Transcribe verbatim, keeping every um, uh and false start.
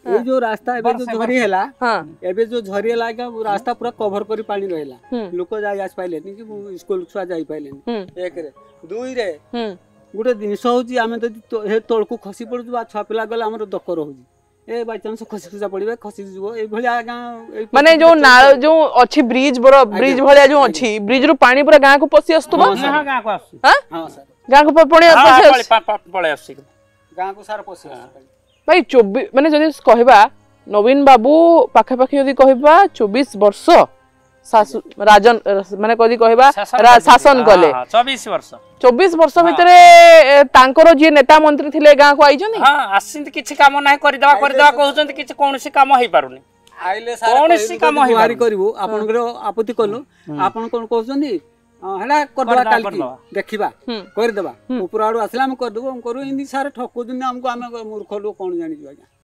ये जो रास्ता एबे जो झरी हैला एबे जो झरी हैला का रास्ता पूरा कवर करी पानी रहला लोक जाय आस पाइले नि कि स्कूल छुआ जाय पाइले एक रे दुई रे गुटे जिनिस होची आमे तो हे तळकु खसी पडु बा छुआ पिला गला हमर दकर होची ए बाय चांस खसी खसा पड़िबे खसी जीवो ए भलिया गां माने जो नाळ जो अछि ब्रिज बरो ब्रिज भलिया जो अछि ब्रिज रो पानी पूरा गां को पसी आस्तबो हां गां को आसी हां सर गां को पणी पसी पळे आसी गां को सारा पसी आसी भाई चौबीस माने जदि कहबा नवीन बाबू पाखे पाखे जदि कहबा चौबीस वर्ष राजन माने कदी कहबा शासन कले चौबीस वर्ष चौबीस वर्ष भितरे तांकर जे नेता मंत्री थिले गां को आइजनी हां आसिंत किछि काम नै करि देबा करि देबा कहउछन किछि कोनसी काम होई पारुनी आइले सारा कोनसी काम होई पारि करबो आपनकर आपत्ति कलो आपन कोन कहउछनी हेला कर देबा काल की देखिबा कर देबा ऊपर आडू आसला हम कर देबो हम करू इंदी सारे ठको दिन हमको हम मूर्ख लोग कोन जानि जो